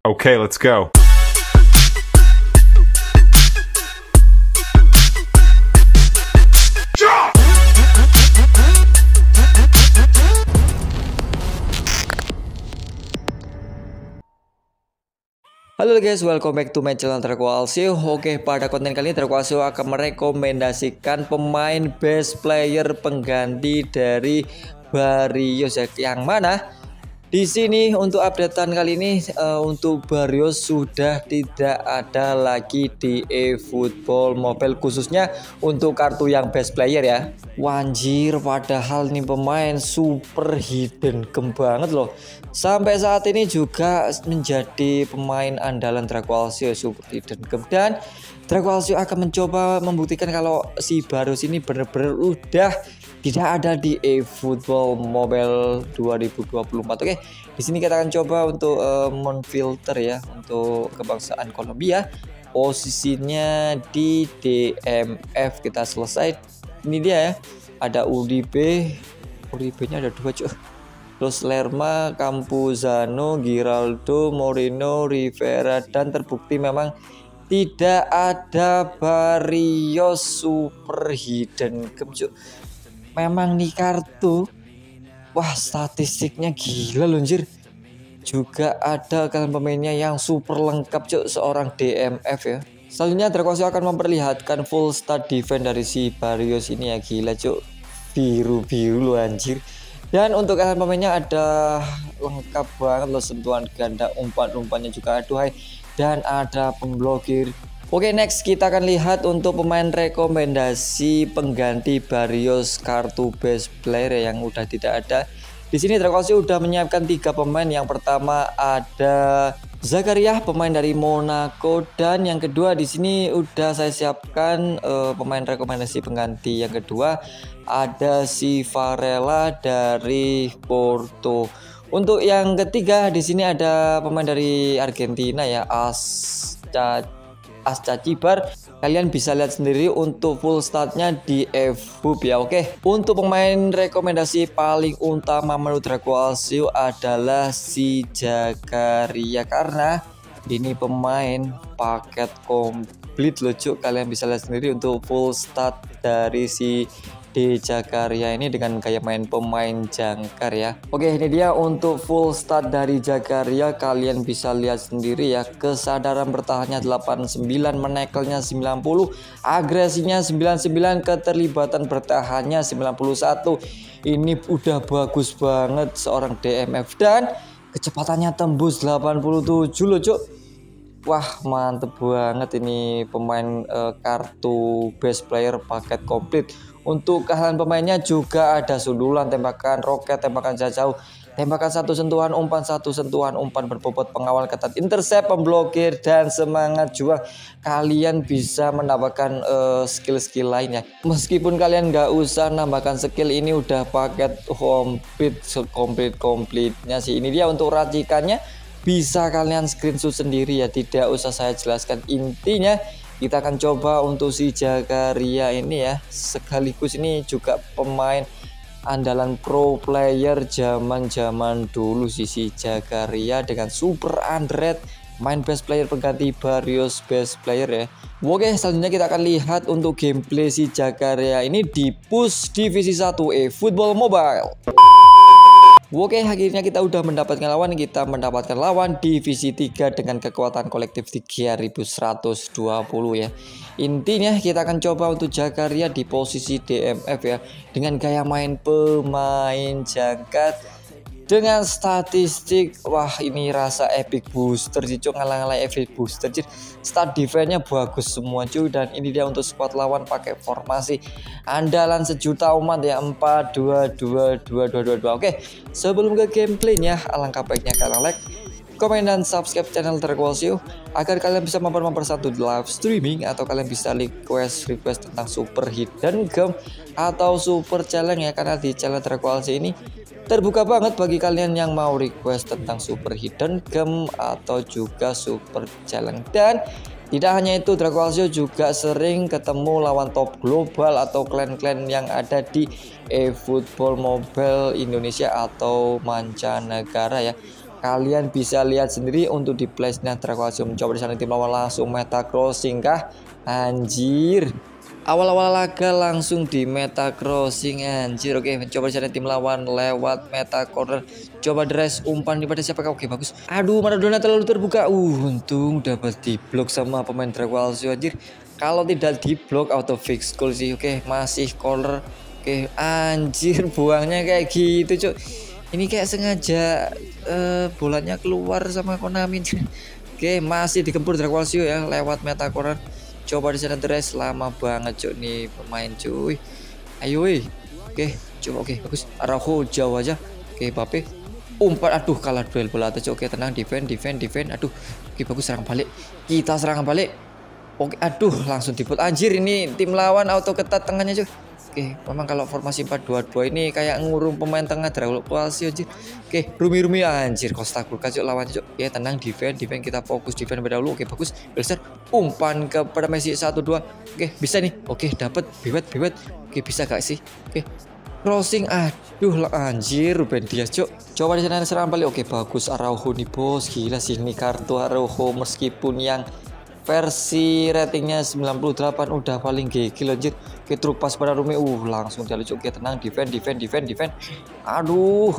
Okay, let's go. Halo guys, welcome back to my channel Terkualsio. Oke, pada konten kali ini Terkualsio akan merekomendasikan pemain best player pengganti dari Barrios ya. Yang mana di sini untuk updatean kali ini untuk Barrios sudah tidak ada lagi di eFootball Mobile, khususnya untuk kartu yang best player ya. Wanjir, padahal nih pemain super hidden gem banget loh. Sampai saat ini juga menjadi pemain andalan Terkualsio super hidden gem, dan Terkualsio akan mencoba membuktikan kalau si Barrios ini benar-benar udah tidak ada di eFootball Mobile 2024. Oke, di sini kita akan coba untuk menfilter ya untuk kebangsaan Kolombia. Posisinya di DMF kita selesai. Ini dia ya. Ada UDB-nya ada 2 cuy. Terus Lerma, Campuzano, Giraldo, Moreno, Rivera, dan terbukti memang tidak ada Barrios super hidden gem cuy. Memang nih kartu, wah statistiknya gila loh anjir. Juga ada kalian pemainnya yang super lengkap cuk, seorang DMF ya. Selanjutnya Terkualsio akan memperlihatkan full stat defense dari si Barrios ini ya, gila cuk. Biru-biru loh anjir. Dan untuk kalian pemainnya ada lengkap banget loh, sentuhan ganda, umpan-umpannya juga aduhai, dan ada pemblokir. Oke, next kita akan lihat untuk pemain rekomendasi pengganti Barrios kartu best player yang udah tidak ada. Di sini Terkualsio udah menyiapkan 3 pemain. Yang pertama ada Zakaria, pemain dari Monaco, dan yang kedua di sini udah saya siapkan pemain rekomendasi pengganti yang kedua ada si Varela dari Porto. Untuk yang ketiga di sini ada pemain dari Argentina ya, Ascacibar. Kalian bisa lihat sendiri untuk full statnya di eFootball ya. Oke, untuk pemain rekomendasi paling utama menurut Terkualsio adalah si Zakaria, karena ini pemain paket komplit loh cuk. Kalian bisa lihat sendiri untuk full stat dari si Zakaria ini dengan gaya main pemain jangkar ya. Oke, ini dia untuk full stat dari Zakaria. Kalian bisa lihat sendiri ya, kesadaran bertahannya 89, menekelnya 90, agresinya 99, keterlibatan bertahannya 91. Ini udah bagus banget seorang DMF, dan kecepatannya tembus 87 loh cuk. Wah, mantep banget ini pemain kartu best player paket komplit. Untuk keahlian pemainnya juga ada sundulan, tembakan roket, tembakan jarak jauh, tembakan satu sentuhan umpan, satu sentuhan umpan berbobot, pengawal ketat, intercept, pemblokir, dan semangat juang. Kalian bisa menambahkan skill-skill lainnya. Meskipun kalian nggak usah nambahkan skill, ini udah paket komplitnya sih. Ini dia untuk racikannya. Bisa kalian screenshot sendiri ya, tidak usah saya jelaskan. Intinya kita akan coba untuk si Zakaria ini ya, sekaligus ini juga pemain andalan pro player zaman dulu si Zakaria dengan super underrated, main best player pengganti Barrios best player ya. Oke, selanjutnya kita akan lihat untuk gameplay si Zakaria ini di push divisi 1 eFootball Mobile. Oke, akhirnya kita udah mendapatkan lawan. Kita mendapatkan lawan divisi 3 dengan kekuatan kolektif 3120 ya. Intinya kita akan coba untuk Zakaria di posisi DMF ya, dengan gaya main pemain jangkat dengan statistik. Wah, ini rasa epic booster sih cuy, ngalang-ngalang epic booster. Stat defense-nya bagus semua cuy, dan ini dia untuk squad lawan pakai formasi andalan sejuta umat ya, 4-2-2-2-2-2-2. Oke, sebelum ke gameplaynya, alangkah baiknya kalian like, komen, dan subscribe channel Terkualsio agar kalian bisa mempersatu live streaming, atau kalian bisa request tentang super hidden gem atau super challenge ya, karena di channel Terkualsio ini terbuka banget bagi kalian yang mau request tentang super hidden gem atau juga super challenge. Dan tidak hanya itu, Terkualsio juga sering ketemu lawan top global atau klan-klan yang ada di eFootball Mobile Indonesia atau mancanegara ya. Kalian bisa lihat sendiri untuk di place-nya Draco Alsio mencoba di sana tim lawan langsung meta crossing kah? Anjir. Awal-awal laga langsung di meta crossing anjir. Oke, mencoba di sana tim lawan lewat meta corner. Coba dress umpan daripada siapa? Oke, bagus. Aduh, Maradona terlalu terbuka. Untung dapat diblok sama pemain Draco Alsio anjir. Kalau tidak diblok auto fix goal sih. Oke, masih corner. Oke, anjir buangnya kayak gitu, Cuk. Ini kayak sengaja bolanya keluar sama Konami. Oke, masih digempur Draco Alsio ya lewat meta corner. Coba di sana dress lama banget cuk nih pemain cuy. Ayo weh. Oke, coba oke bagus. Araujo jauh aja. Oke, Mbappe umpan aduh kalah duel bola atas. Oke, tenang defend. Aduh. Oke, bagus serang balik. Kita serang balik. Oke, aduh langsung diput. Anjir ini tim lawan auto ketat tengahnya cuy. Oke, memang kalau formasi 4-2-2 ini kayak ngurung pemain tengah Draco Alsio anjir. Oke, Rumi anjir Costa Curta cuk lawan cuk. Ya tenang defend kita fokus defend pada dulu. Oke, bagus. Wilson umpan kepada Messi 1-2. Oke, bisa nih. Oke, dapat bibet. Oke, bisa gak sih? Oke. Crossing aduh anjir Ruben Dias cuk. Coba di sana serang balik. Oke, bagus Araujo nih bos. Gila sih ini kartu Araujo meskipun yang versi ratingnya 98 udah paling gokil anjir. Oke, truk pas pada Rumi langsung dia lucu. Oke, tenang defend. Aduh.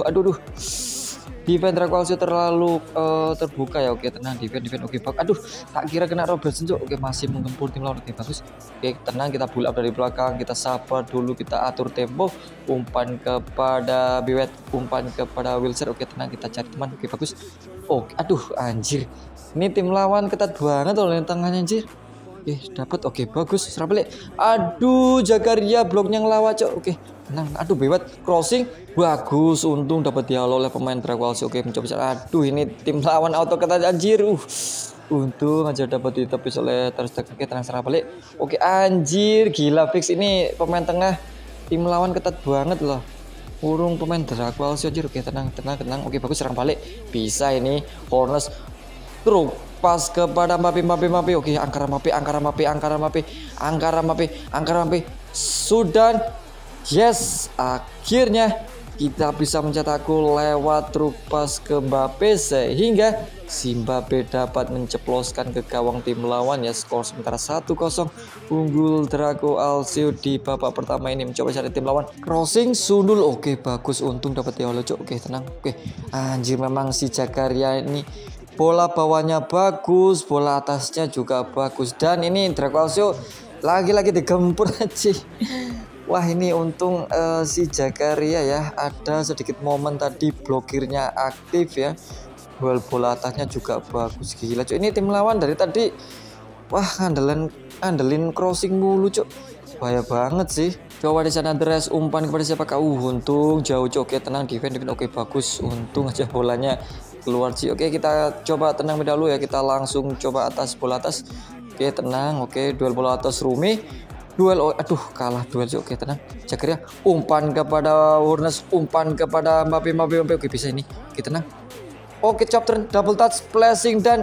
Defend Draco Alsio terlalu terbuka ya. Oke, tenang defend. Oke, bak. Aduh, tak kira kena Robertson cuk. Oke, masih menggempur tim lawan. Oke, bagus. Oke, tenang kita build up dari belakang. Kita sabar dulu, kita atur tempo. Umpan kepada Biwet, umpan kepada Wilson. Oke, tenang kita cari teman. Oke, bagus. Oke, aduh anjir. Ini tim lawan ketat banget loh yang tengahnya anjir. Oke, dapat. Oke, bagus. Serang balik. Aduh, Zakaria bloknya ngelawat cok. Oke, tenang. Aduh, bebas crossing. Bagus. Untung dapat dialog oleh pemain Draco Alsio. Oke, mencoba. Aduh, ini tim lawan auto ketat anjir. Untung aja dapat ditepis oleh Ter Stegen. Oke, tenang serang balik. Oke, anjir, gila fix ini pemain tengah tim lawan ketat banget loh. Urung pemain Draco Alsio anjir. Oke, tenang. Oke, bagus serang balik. Bisa ini. Hornets truk pas kepada Mbappe. Oke, angkara Mbappe. Sudan. Yes, akhirnya kita bisa mencetak gol lewat truk pas ke Mbappe sehingga si Mbappe dapat menceploskan ke gawang tim lawan ya. Skor sementara 1-0 unggul Draco Alsio di babak pertama ini. Mencoba cari tim lawan crossing sundul. Oke, bagus. Untung dapat dialog. Oke, tenang. Oke, anjir memang si Zakaria ini bola bawahnya bagus, bola atasnya juga bagus. Dan ini Draco Alsio lagi-lagi digempur aja. Wah, ini untung si Zakaria ya ada sedikit momen tadi blokirnya aktif ya. Bola atasnya juga bagus. Gila cuy, ini tim lawan dari tadi wah ngandelin crossing mulu cuk. Bahaya banget sih. Coba di sana dress umpan kepada siapa kau? Untung jauh cuk. Oke, tenang defend. Oke, bagus. Untung aja bolanya keluar sih. Oke, kita coba tenang dulu ya. Kita langsung coba bola atas. Oke, tenang. Oke, duel bola atas Rumi. Aduh kalah duel. Oke, tenang. Zakaria umpan kepada Warnes, umpan kepada Mbappe. Oke, bisa ini. Oke, tenang. Oke, chop turn, double touch, flashing dan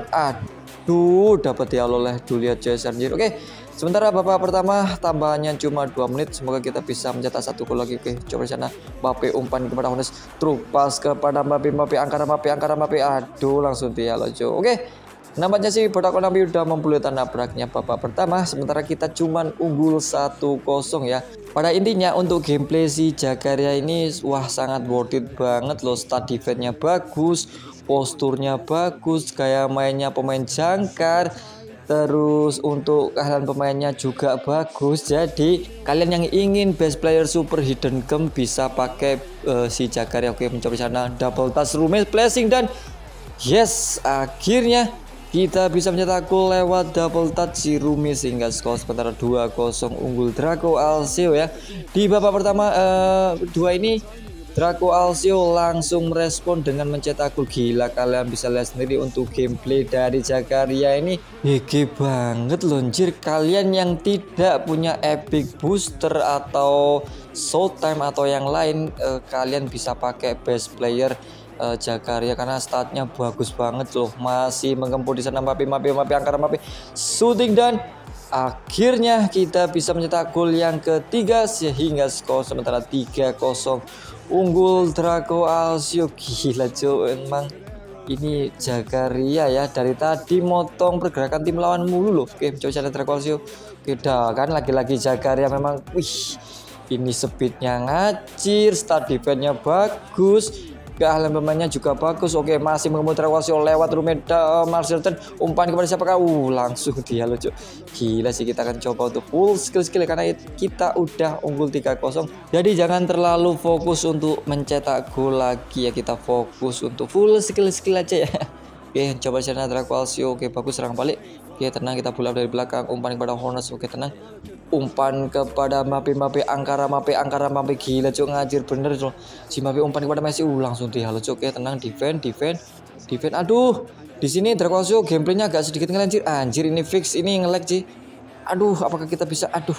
aduh dapat dialog oleh Julia Cesar. Oke, sementara babak pertama tambahannya cuma 2 menit. Semoga kita bisa mencetak 1 gol lagi. Oke, coba di sana Mbappe umpan kepada Hornets, truk pas kepada Mbappe, angkara Mbappe. Aduh, langsung dialog. Oke, nampaknya sih Botak Konami udah memperlihatkan nabraknya babak pertama. Sementara kita cuman unggul 1-0 ya. Pada intinya untuk gameplay si Zakaria ini wah sangat worth it banget loh. Start defense-nya bagus, posturnya bagus, gaya mainnya pemain jangkar. Terus untuk keahlian pemainnya juga bagus. Jadi kalian yang ingin best player super hidden gem bisa pakai si Zakaria. Oke, mencoba sana double touch Rumi flashing dan yes, akhirnya kita bisa mencetak gol lewat double touch si Rumi sehingga skor sementara 2-0 unggul Draco Alsio ya. Di babak pertama kedua ini Draco Alsio langsung merespon dengan mencetak gol. Gila, kalian bisa lihat sendiri untuk gameplay dari Zakaria ini GG banget loh anjir. Kalian yang tidak punya epic booster atau showtime atau yang lain kalian bisa pakai best player Zakaria karena statnya bagus banget loh. Masih menggempur di sana Mbappe, angkara Mbappe, shooting dan akhirnya kita bisa mencetak gol yang ketiga sehingga skor sementara 3-0 unggul Draco Alsio. Gila cuy, emang Ini Zakaria ya, dari tadi motong pergerakan tim lawan mulu loh. Oke, coba cara Draculcio. Oke, dah kan lagi-lagi Zakaria memang, wih, ini speednya ngacir, start defense-nya bagus, keahlian pemainnya juga bagus. Oke, masih memutar Draculcio lewat Rumeda Marcelton, umpan kepada siapakah? Langsung dia lucu. Gila sih, kita akan coba untuk full skill karena kita udah unggul 3-0. Jadi jangan terlalu fokus untuk mencetak gol lagi ya, kita fokus untuk full skill aja ya. Oke, coba sana Draculcio. Oke, bagus serang balik. Oke, tenang, kita pull up dari belakang, umpan kepada Hornets. Oke, tenang. Umpan kepada Mbappe, Angkara Mbappe, gila cuk, ngajir bener tuh. Si Mbappe umpan kepada Messi, langsung dihalau cuk. Oke, tenang, defend. Aduh, di sini Draculcio gameplaynya agak sedikit ngelanjir. Anjir, ini fix, ini nge-lag sih. Aduh, apakah kita bisa? Aduh,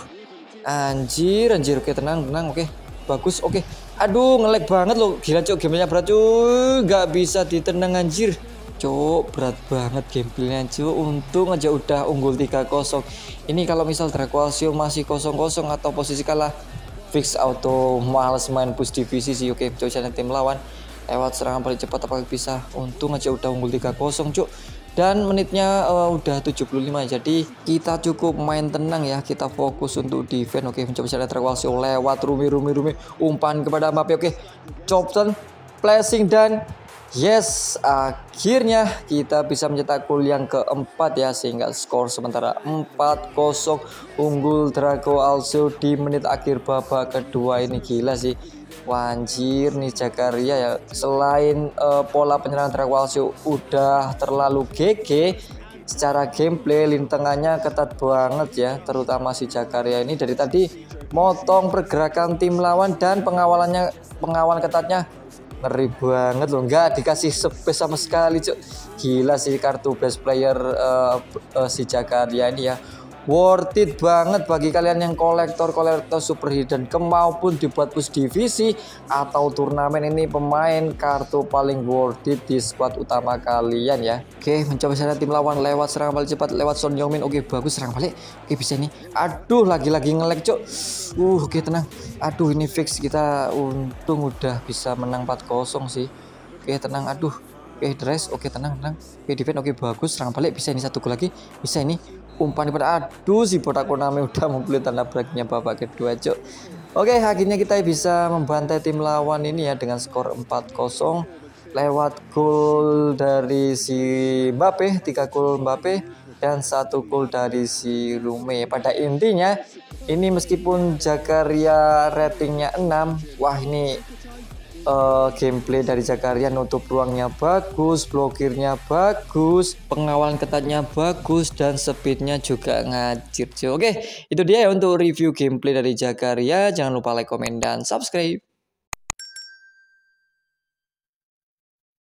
anjir. Oke, tenang. Oke, bagus. Oke, aduh, nge-lag banget loh. Gila cuk, gameplaynya berat cuk, nggak bisa ditendang anjir. Cuk, berat banget gameplaynya cuk. Untung aja udah unggul 3-0. Ini kalau misal Draculcio masih 0-0 atau posisi kalah, fix auto males main push divisi sih. Oke, coba tim lawan lewat serangan paling cepat apakah bisa. Untung aja udah unggul 3-0 cuk. Dan menitnya udah 75, jadi kita cukup main tenang ya, kita fokus untuk defense. Oke, mencoba cara Draculcio lewat Rumi, umpan kepada Mbappe. Oke, Chopton, flashing, dan yes, akhirnya kita bisa mencetak gol yang keempat ya, sehingga skor sementara 4-0 unggul Draculcio di menit akhir babak kedua ini. Gila sih, wanjir nih Zakaria ya, selain pola penyerang Draculcio udah terlalu GG, secara gameplay lini tengahnya ketat banget ya, terutama si Zakaria ini dari tadi motong pergerakan tim lawan dan pengawalan ketatnya ngeri banget loh, nggak dikasih space sama sekali cuk. Gila sih kartu best player si Zakaria ini ya, worth it banget bagi kalian yang kolektor super hidden maupun dibuat push divisi atau turnamen. Ini pemain kartu paling worth it di squad utama kalian ya. Oke, mencoba sana tim lawan lewat serangan balik cepat lewat Son Heung-min. Oke, bagus serang balik. Oke, bisa ini. Aduh, lagi-lagi nge-lag cuk. Oke, tenang. Aduh, ini fix, kita untung udah bisa menang 4-0 sih. Oke, tenang. Aduh. Oke, dress. Oke, tenang. Oke, defense. Oke, bagus serang balik. Bisa ini, satu gol lagi. Bisa ini. Umpan pada, aduh, si botak Konami udah membeli tanda breaknya babak kedua cuk. Oke, akhirnya kita bisa membantai tim lawan ini ya dengan skor 4-0 lewat gol dari si Mbappe, 3 gol Mbappe dan 1 gol dari si Rume. Pada intinya ini meskipun Zakaria ratingnya 6, wah ini gameplay dari Zakaria nutup ruangnya bagus, blokirnya bagus, pengawalan ketatnya bagus, dan speednya juga ngacir. Oke, itu dia ya untuk review gameplay dari Zakaria. Jangan lupa like, komen, dan subscribe.